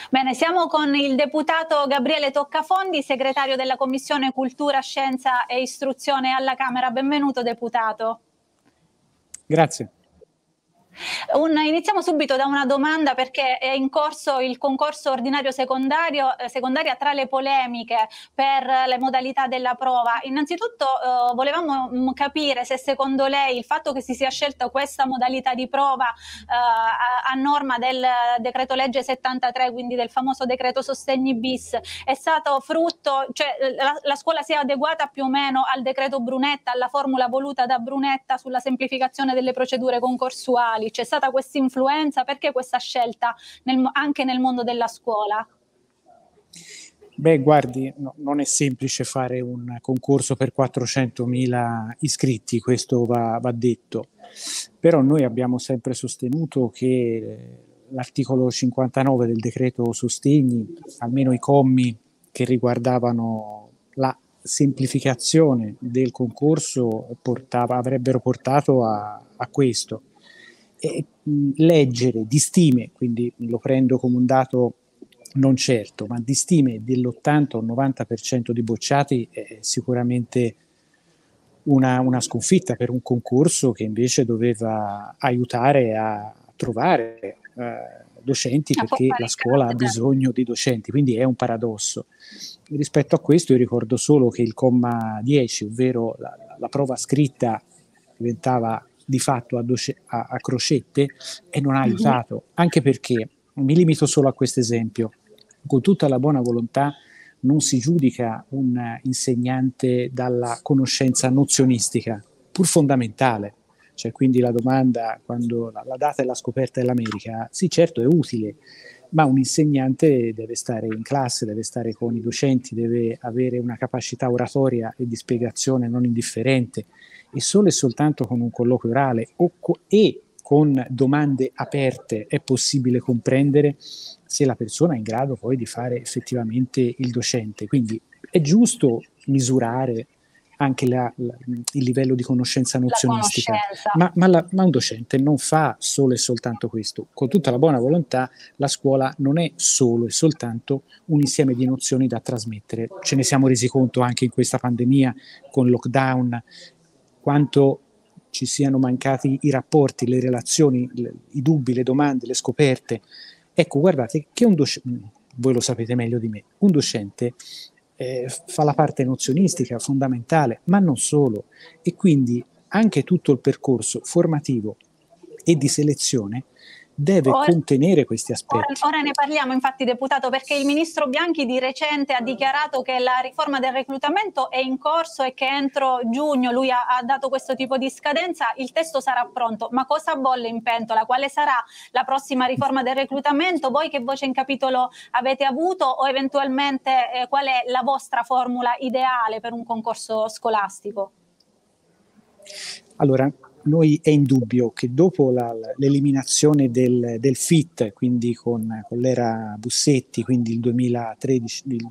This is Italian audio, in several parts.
Bene, siamo con il deputato Gabriele Toccafondi, segretario della Commissione Cultura, Scienza e Istruzione alla Camera. Benvenuto, deputato. Grazie. Iniziamo subito da una domanda, perché è in corso il concorso ordinario secondaria tra le polemiche per le modalità della prova. Innanzitutto volevamo capire se secondo lei il fatto che si sia scelta questa modalità di prova a norma del decreto legge 73, quindi del famoso decreto sostegni bis, è stato frutto, cioè la scuola si è adeguata più o meno al decreto Brunetta, alla formula voluta da Brunetta sulla semplificazione delle procedure concorsuali? C'è stata questa influenza? Perché questa scelta anche nel mondo della scuola? Beh, guardi, non è semplice fare un concorso per 400.000 iscritti, questo va detto. Però noi abbiamo sempre sostenuto che l'articolo 59 del decreto sostegni, almeno i commi che riguardavano la semplificazione del concorso, avrebbero portato a questo. Leggere di stime, quindi lo prendo come un dato non certo, ma di stime dell'80 o 90% di bocciati è sicuramente una sconfitta per un concorso che invece doveva aiutare a trovare docenti, perché la scuola ha bisogno di docenti, quindi è un paradosso. Rispetto a questo io ricordo solo che il comma 10, ovvero la prova scritta, diventava di fatto a crocette e non ha aiutato, anche perché, mi limito solo a questo esempio, con tutta la buona volontà non si giudica un insegnante dalla conoscenza nozionistica, pur fondamentale. Cioè, quindi la domanda, quando la data della scoperta dell'America, sì, certo è utile, ma un insegnante deve stare in classe, deve stare con i docenti, deve avere una capacità oratoria e di spiegazione non indifferente, e solo e soltanto con un colloquio orale e con domande aperte è possibile comprendere se la persona è in grado poi di fare effettivamente il docente. Quindi è giusto misurare anche il livello di conoscenza nozionistica, ma un docente non fa solo e soltanto questo. Con tutta la buona volontà, la scuola non è solo e soltanto un insieme di nozioni da trasmettere. Ce ne siamo resi conto anche in questa pandemia, con il lockdown, quanto ci siano mancati i rapporti, le relazioni, i dubbi, le domande, le scoperte. Ecco, guardate che un docente, voi lo sapete meglio di me, un docente fa la parte nozionistica fondamentale, ma non solo, e quindi anche tutto il percorso formativo e di selezione deve contenere questi aspetti. Ora ne parliamo, infatti, deputato, perché il ministro Bianchi di recente ha dichiarato che la riforma del reclutamento è in corso e che entro giugno, lui ha dato questo tipo di scadenza, il testo sarà pronto. Ma cosa bolle in pentola? Quale sarà la prossima riforma del reclutamento? Voi che voce in capitolo avete avuto, o eventualmente qual è la vostra formula ideale per un concorso scolastico? Allora, noi è indubbio che dopo l'eliminazione del FIT, quindi con l'era Bussetti, quindi il 2013, il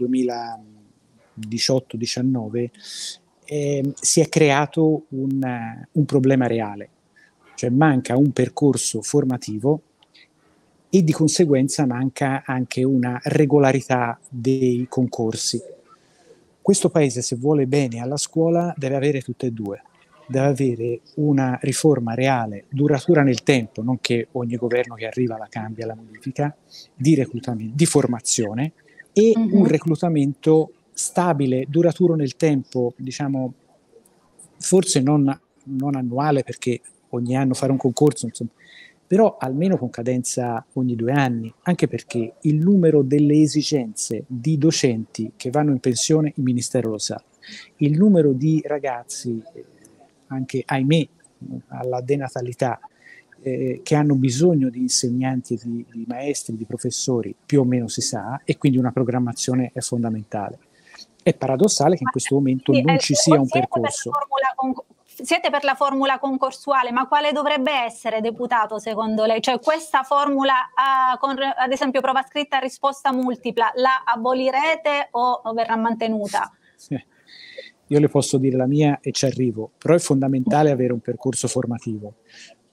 2018-19, si è creato un problema reale, cioè manca un percorso formativo e di conseguenza manca anche una regolarità dei concorsi. Questo paese, se vuole bene alla scuola, deve avere tutte e due. Deve avere una riforma reale, duratura nel tempo, non che ogni governo che arriva la cambia, la modifica, di reclutamento, di formazione, e un reclutamento stabile, duraturo nel tempo, diciamo, forse non annuale, perché ogni anno fare un concorso, insomma, però almeno con cadenza ogni 2 anni, anche perché il numero delle esigenze di docenti che vanno in pensione, il Ministero lo sa, il numero di ragazzi, anche ahimè alla denatalità, che hanno bisogno di insegnanti, di maestri, di professori, più o meno si sa, e quindi una programmazione è fondamentale. È paradossale che in questo momento non ci sia un percorso. Siete per la formula concorsuale, ma quale dovrebbe essere, deputato, secondo lei? Cioè, questa formula, con ad esempio prova scritta a risposta multipla, la abolirete o verrà mantenuta? Io le posso dire la mia e ci arrivo, però è fondamentale avere un percorso formativo.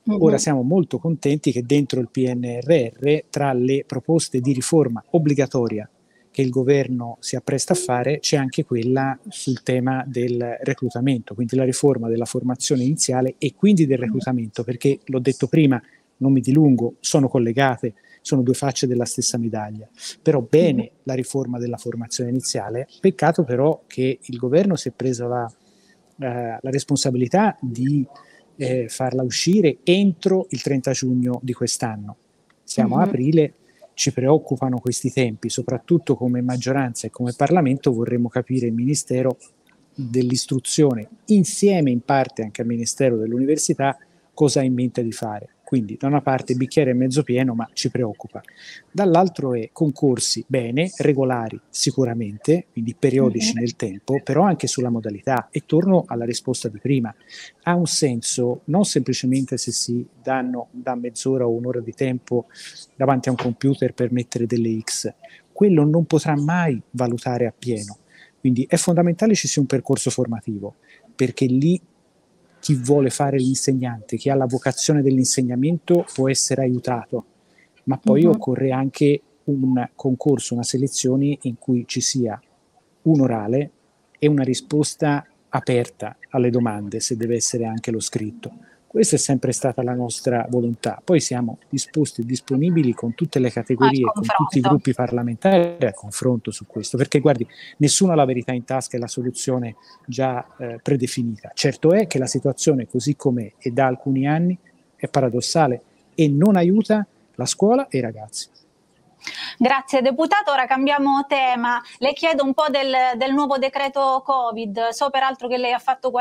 Ora siamo molto contenti che dentro il PNRR, tra le proposte di riforma obbligatoria che il governo si appresta a fare, c'è anche quella sul tema del reclutamento, quindi la riforma della formazione iniziale e quindi del reclutamento, perché l'ho detto prima, non mi dilungo, sono collegate, sono due facce della stessa medaglia. Però bene la riforma della formazione iniziale, peccato però che il governo si è preso la responsabilità di farla uscire entro il 30 giugno di quest'anno. Siamo a aprile, ci preoccupano questi tempi, soprattutto come maggioranza e come Parlamento vorremmo capire il Ministero dell'Istruzione, insieme in parte anche al Ministero dell'Università, cosa ha in mente di fare. Quindi da una parte bicchiere mezzo pieno, ma ci preoccupa. Dall'altro è concorsi bene, regolari sicuramente, quindi periodici nel tempo, però anche sulla modalità. E torno alla risposta di prima. Ha un senso non semplicemente se si danno da mezz'ora o un'ora di tempo davanti a un computer per mettere delle X. Quello non potrà mai valutare appieno. Quindi è fondamentale ci sia un percorso formativo, perché lì chi vuole fare l'insegnante, chi ha la vocazione dell'insegnamento può essere aiutato, ma poi occorre anche un concorso, una selezione in cui ci sia un orale e una risposta aperta alle domande, se deve essere anche lo scritto. Questa è sempre stata la nostra volontà. Poi siamo disposti e disponibili con tutte le categorie, con tutti i gruppi parlamentari al confronto su questo, perché guardi, nessuno ha la verità in tasca e la soluzione già predefinita. Certo è che la situazione così com'è e da alcuni anni è paradossale e non aiuta la scuola e i ragazzi. Grazie deputato, ora cambiamo tema. Le chiedo un po' del nuovo decreto Covid. So peraltro che lei ha fatto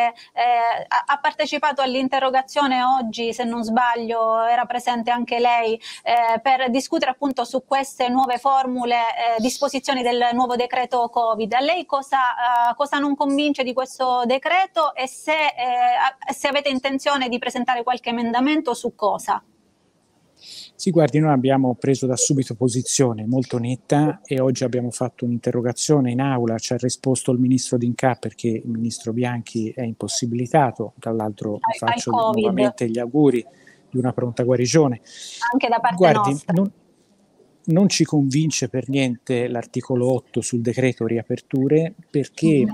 ha partecipato all'interrogazione oggi, se non sbaglio, era presente anche lei, per discutere appunto su queste nuove formule, disposizioni del nuovo decreto Covid. A lei cosa non convince di questo decreto e se avete intenzione di presentare qualche emendamento, su cosa? Sì, guardi, noi abbiamo preso da subito posizione molto netta e oggi abbiamo fatto un'interrogazione in aula, ci ha risposto il ministro D'Incà perché il ministro Bianchi è impossibilitato, tra l'altro faccio nuovamente gli auguri di una pronta guarigione. Anche da parte guardi, nostra. Non ci convince per niente l'articolo 8 sul decreto riaperture perché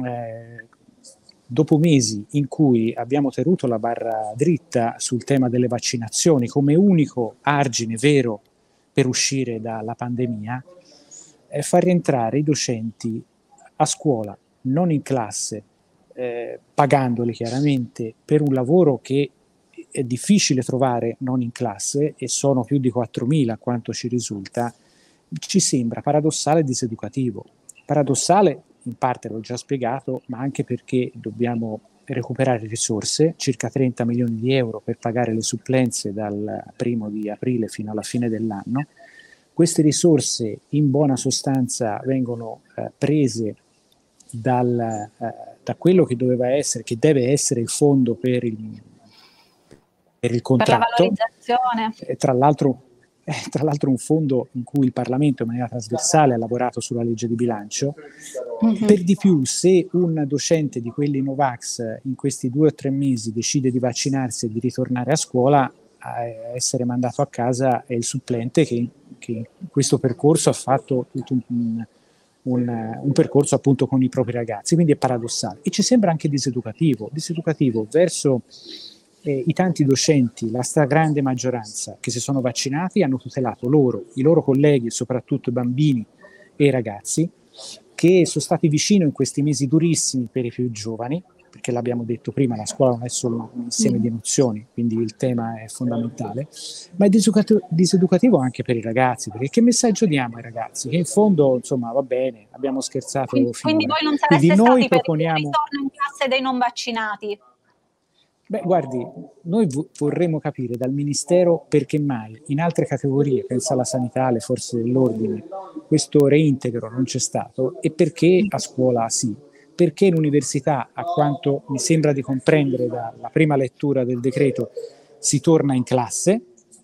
dopo mesi in cui abbiamo tenuto la barra dritta sul tema delle vaccinazioni come unico argine vero per uscire dalla pandemia, far rientrare i docenti a scuola, non in classe, pagandoli chiaramente per un lavoro che è difficile trovare non in classe e sono più di 4.000 a quanto ci risulta, ci sembra paradossale e diseducativo. Paradossale in parte l'ho già spiegato, ma anche perché dobbiamo recuperare risorse, circa 30 milioni di euro per pagare le supplenze dal 1° di aprile fino alla fine dell'anno. Queste risorse in buona sostanza vengono prese da quello che doveva essere, che deve essere il fondo per il contratto. Per la valorizzazione. Tra l'altro un fondo in cui il Parlamento in maniera trasversale ha lavorato sulla legge di bilancio. Per di più, se un docente di quelli Novax in questi 2 o 3 mesi decide di vaccinarsi e di ritornare a scuola, a essere mandato a casa è il supplente che in questo percorso ha fatto tutto un percorso appunto con i propri ragazzi, quindi è paradossale. E ci sembra anche diseducativo verso i tanti docenti, la stragrande maggioranza che si sono vaccinati, hanno tutelato loro, i loro colleghi e soprattutto i bambini e i ragazzi che sono stati vicino in questi mesi durissimi per i più giovani, perché l'abbiamo detto prima, la scuola non è solo un insieme di nozioni, quindi il tema è fondamentale, ma è diseducativo anche per i ragazzi, perché che messaggio diamo ai ragazzi? Che in fondo, insomma, va bene, abbiamo scherzato quindi finora. voi non sareste quindi noi stati proponiamo... per il ritorno in classe dei non vaccinati? Beh, guardi, noi vorremmo capire dal Ministero perché mai in altre categorie, pensa alla sanità, alle forze dell'ordine, questo reintegro non c'è stato e perché a scuola sì. Perché in università, a quanto mi sembra di comprendere dalla prima lettura del decreto, si torna in classe,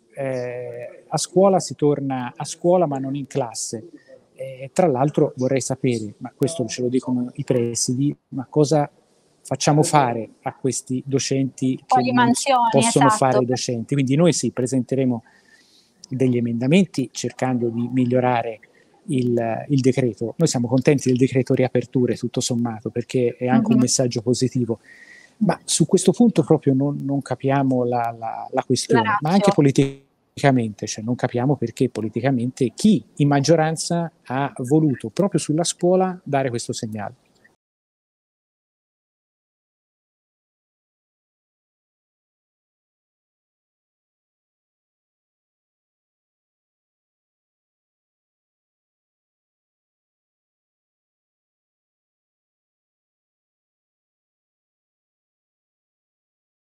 a scuola si torna a scuola ma non in classe. Tra l'altro vorrei sapere, ma questo ce lo dicono i presidi, ma cosa facciamo fare a questi docenti che non possono esatto. fare i docenti. Quindi noi sì, presenteremo degli emendamenti cercando di migliorare il decreto. Noi siamo contenti del decreto riaperture, tutto sommato, perché è anche un messaggio positivo. Ma su questo punto proprio non capiamo la questione, ma anche politicamente, cioè non capiamo perché politicamente chi in maggioranza ha voluto proprio sulla scuola dare questo segnale.